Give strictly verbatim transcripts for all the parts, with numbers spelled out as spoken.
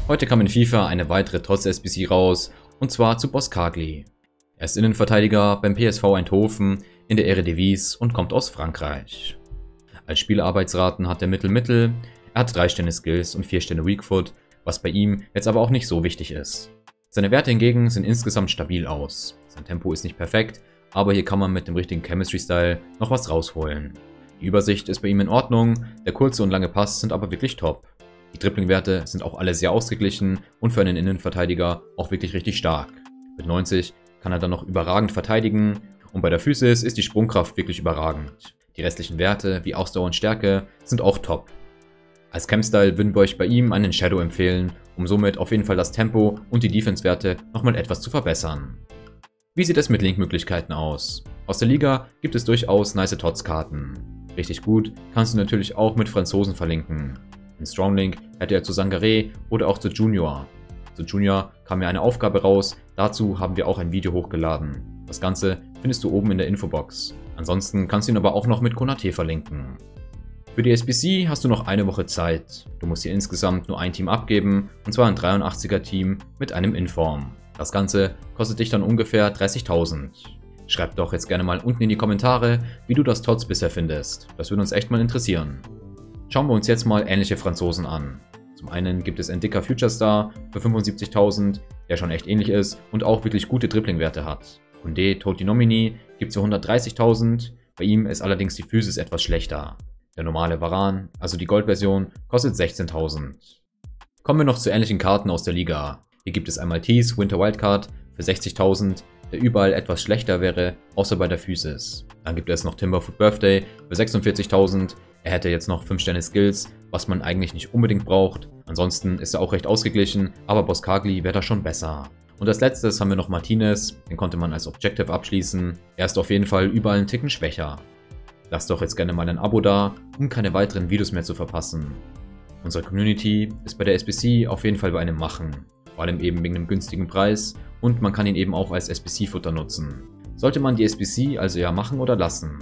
Heute kam in FIFA eine weitere Tots-S B C raus, und zwar zu Boskagli. Er ist Innenverteidiger beim P S V Eindhoven in der Eredivisie und kommt aus Frankreich. Als Spielarbeitsraten hat er Mittel-Mittel, er hat drei Sterne Skills und vier Sterne Weakfoot, was bei ihm jetzt aber auch nicht so wichtig ist. Seine Werte hingegen sehen insgesamt stabil aus. Sein Tempo ist nicht perfekt, aber hier kann man mit dem richtigen Chemistry-Style noch was rausholen. Die Übersicht ist bei ihm in Ordnung, der kurze und lange Pass sind aber wirklich top. Die Dribbling-Werte sind auch alle sehr ausgeglichen und für einen Innenverteidiger auch wirklich richtig stark. Mit neunzig kann er dann noch überragend verteidigen und bei der Physis ist die Sprungkraft wirklich überragend. Die restlichen Werte wie Ausdauer und Stärke sind auch top. Als Chem-Style würden wir euch bei ihm einen Shadow empfehlen, um somit auf jeden Fall das Tempo und die Defense-Werte nochmal etwas zu verbessern. Wie sieht es mit Link-Möglichkeiten aus? Aus der Liga gibt es durchaus nice Tots-Karten. Richtig gut kannst du natürlich auch mit Franzosen verlinken. In Strong Link hätte er zu Sangaré oder auch zu Junior. Zu Junior kam mir eine Aufgabe raus, dazu haben wir auch ein Video hochgeladen. Das Ganze findest du oben in der Infobox. Ansonsten kannst du ihn aber auch noch mit Konate verlinken. Für die S B C hast du noch eine Woche Zeit. Du musst hier insgesamt nur ein Team abgeben, und zwar ein dreiundachtziger Team mit einem Inform. Das Ganze kostet dich dann ungefähr dreißigtausend. Schreib doch jetzt gerne mal unten in die Kommentare, wie du das Tots bisher findest. Das würde uns echt mal interessieren. Schauen wir uns jetzt mal ähnliche Franzosen an. Zum einen gibt es Ndicka Future Star für fünfundsiebzigtausend, der schon echt ähnlich ist und auch wirklich gute Dribbling-Werte hat. Koundé Toti Nomini gibt es für hundertdreißigtausend, bei ihm ist allerdings die Physis etwas schlechter. Der normale Varane, also die Gold-Version, kostet sechzehntausend. Kommen wir noch zu ähnlichen Karten aus der Liga. Hier gibt es einmal Tees Winter Wildcard für sechzigtausend, der überall etwas schlechter wäre, außer bei der Physis. Dann gibt es noch Timberfoot Birthday für sechsundvierzigtausend. Er hätte jetzt noch fünf Sterne Skills, was man eigentlich nicht unbedingt braucht. Ansonsten ist er auch recht ausgeglichen, aber Boskagli wäre da schon besser. Und als letztes haben wir noch Martinez, den konnte man als Objective abschließen. Er ist auf jeden Fall überall einen Ticken schwächer. Lasst doch jetzt gerne mal ein Abo da, um keine weiteren Videos mehr zu verpassen. Unsere Community ist bei der S B C auf jeden Fall bei einem Machen. Vor allem eben wegen dem günstigen Preis und man kann ihn eben auch als S B C-Futter nutzen. Sollte man die S B C also ja machen oder lassen?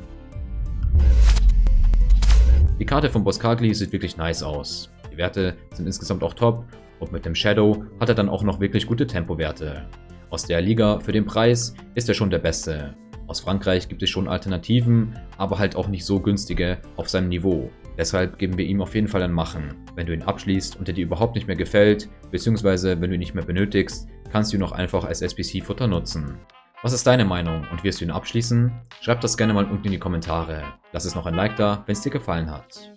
Die Karte von Boskagli sieht wirklich nice aus. Die Werte sind insgesamt auch top und mit dem Shadow hat er dann auch noch wirklich gute Tempowerte. Aus der Liga für den Preis ist er schon der Beste. Aus Frankreich gibt es schon Alternativen, aber halt auch nicht so günstige auf seinem Niveau. Deshalb geben wir ihm auf jeden Fall ein Machen. Wenn du ihn abschließt und er dir überhaupt nicht mehr gefällt, beziehungsweise wenn du ihn nicht mehr benötigst, kannst du ihn auch einfach als S B C-Futter nutzen. Was ist deine Meinung und wirst du ihn abschließen? Schreib das gerne mal unten in die Kommentare. Lass es noch ein Like da, wenn es dir gefallen hat.